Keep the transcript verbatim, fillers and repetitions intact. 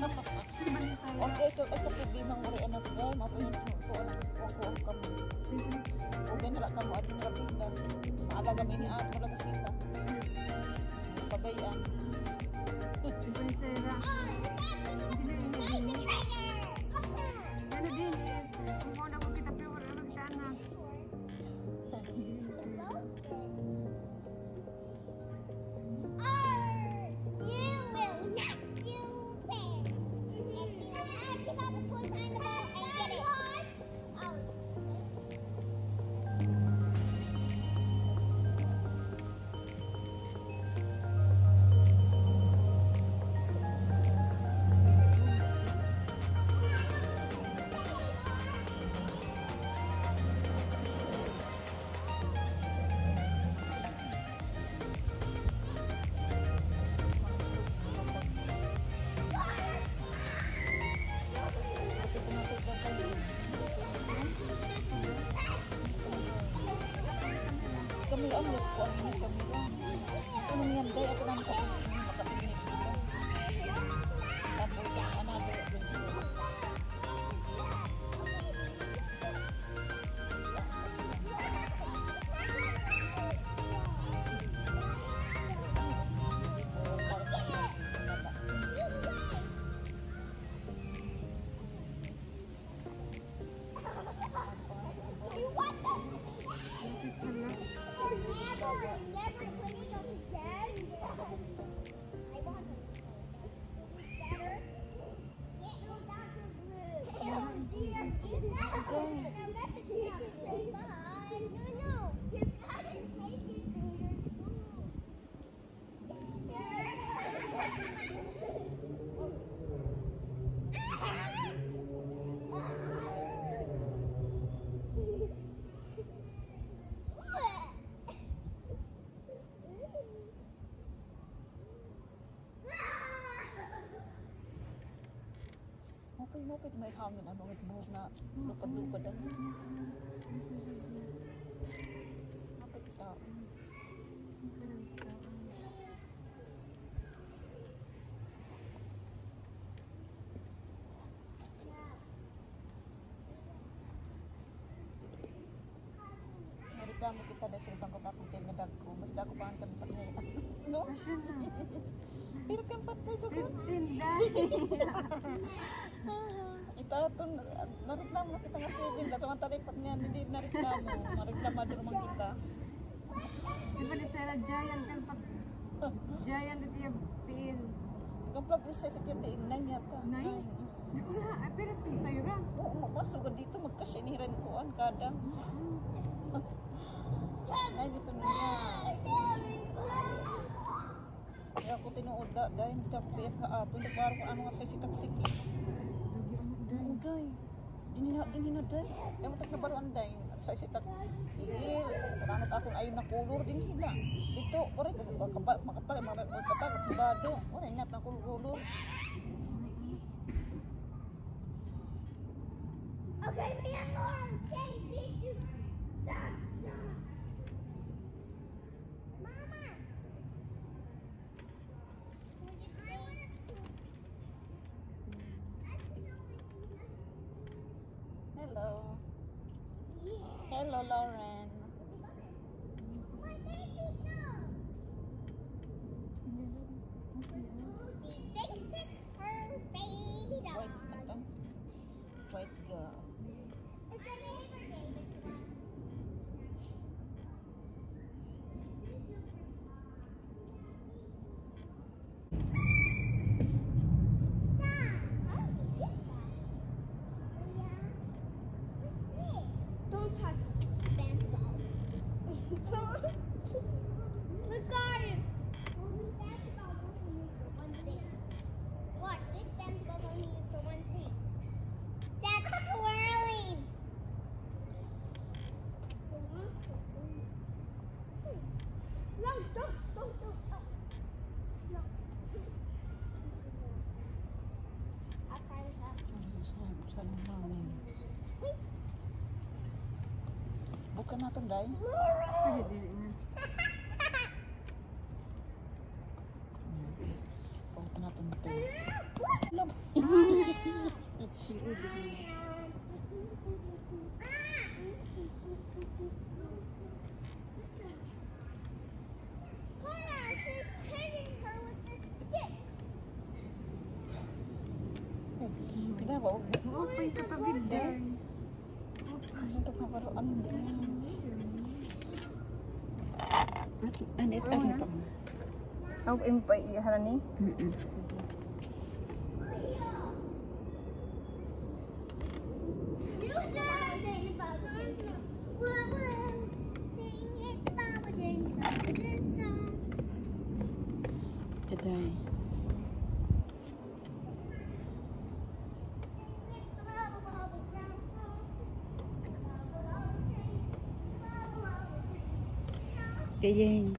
Okay, ito ito problema mo rin anak ko, mapunin ko anak ko ko kami. Okay na lang kamo at nabinda. Alaga mi ni at wala kasita. Pabayaan. Prinsesa. Ano din? Kung na ko kita pero wala nang sana. Kami lang mo ko ano kami lang. Ano yan day ako nang tapos makapinis ko. Tapos another adventure. Okay, okay, may hangin ano ng buhok na lupad-lupad ang kapit tao. Nareklamo kita dahil sultang ko tapong kayo na bag ko. Mas ako pa ang tempat ngayon. No? Pero tempat na sa ko. Itaton, nareklamo na kita nga seven. Kasi ang taripat niya, hindi nareklamo. Nareklamado naman kita. Di ba ni Sarah Giant kan pa? Giant ito yung pin. Ikaw pa sa tiyatiin na yata. Nay? Wala, ay pero sa'yo ra. Oo, mapasok ka dito, magkasiniran ko ang kada. Ay, dito na yan. Kaya ako tinuod da, dahil hindi ako piyat ka ato. Nagparo ko ano nga sa sitak-siki. Oo, day. Dinina, dinina, day. Kaya matak na baruan, day. Sa sitak. Hihil. Karanot akong ayun na kulor din hila. Dito, oray, makapal, makapal, makapal, makabado. Oray, ingat na kulor. Okay, me and Lauren change it to stop, stop. Mama. Hello. Hello, Lauren. My baby dog. She thinks it's her baby dog. White, ito. White girl. It's her neighbor baby dog. Don't touch basketball. Look at it. Well, this basketball only used for one thing. Watch, this basketball only used for one thing. That's twirling. No, don't, don't, don't, don't. No. I'll try this out. Wait. Bukan na itong day. Ay, dili na. Bukan na itong day. Wow. Apa itu tapi day? Untuk nabaruan din. At ano ito ito. Ako impay iharan ni. Mm. Today. Cái gì?